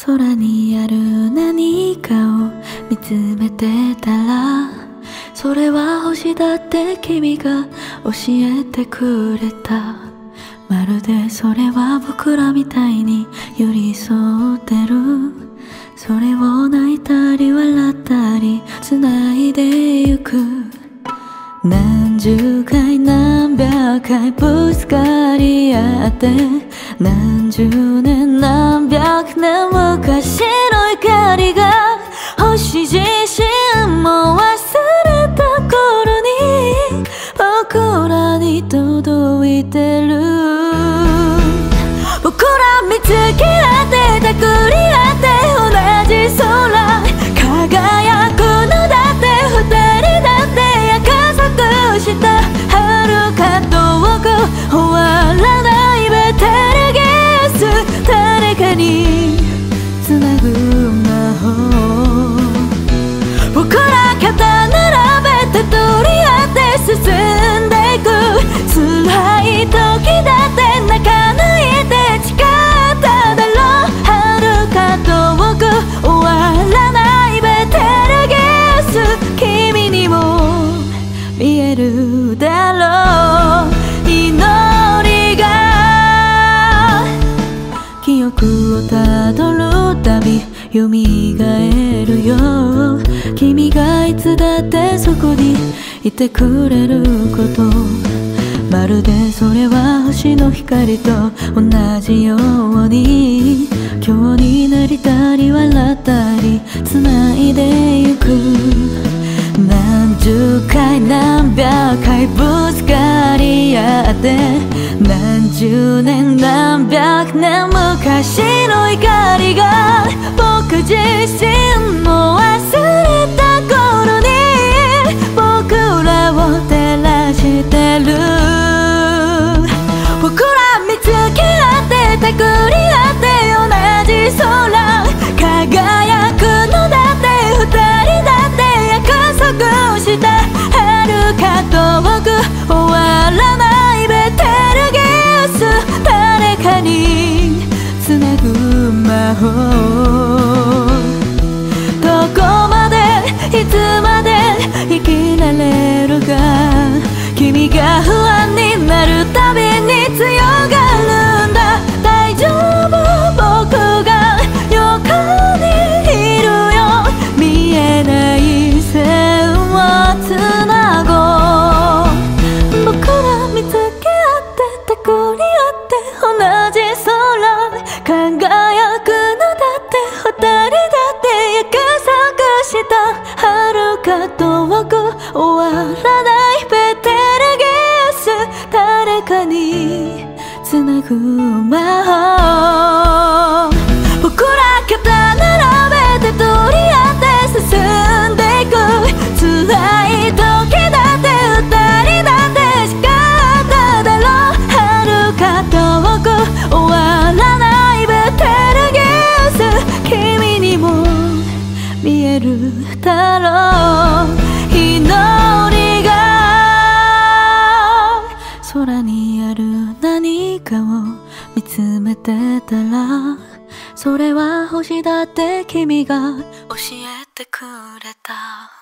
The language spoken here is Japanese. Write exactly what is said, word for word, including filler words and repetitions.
空にある何かを見つめてたら、それは星だって君が教えてくれた。まるでそれは僕らみたいに寄り添ってる。それを泣いたり笑ったり繋いでゆく。何十回何百回ぶつかり合って、何十年何百年昔の怒りが星自身も忘れた頃に僕らに届いてる。僕ら見つけ合ってたくり合って同じ空輝くのだって、二人だって約束した遥か遠く終わらないベテルギウス、誰かにつなぐ魔法。僕ら肩並べて取り合って進んでいく。辛い時だって泣かないで誓っただろう。遥か遠く終わらないベテルギウス、君にも見えるだろう。祈りが記憶をたどるたび蘇るよ。君がいつだってそこにいてくれること、まるでそれは星の光と同じように、今日になりたり笑ったり繋いでゆく。何十回何百回ぶつかり合って、何十年何百年昔の怒りが僕自身も忘れた頃に僕らを照らしてる。僕ら見つけ合ってたくり合って同じ空輝くのだって、二人だって約束した遥か遠く終わらないベテルギウス、誰かにつなぐ魔法。どこまでいつまで生きられるか、君が不安になるたびに強がるんだ。大丈夫、僕が横にいるよ。見えない線をつなごう。僕ら見つけ合ってたくり合って同じ空輝くのだって、二人だって約束した遥か遠く終わらないベテルギウス、誰かにつなぐ魔法。僕ら肩並べて取り合って進んでいく。辛い時だって二人だって誓っただろう。遥か遠く終わらないベテルギウス、君にも見えるだろう。祈りが空にある何かを見つめてたら、それは星だって君が教えてくれた。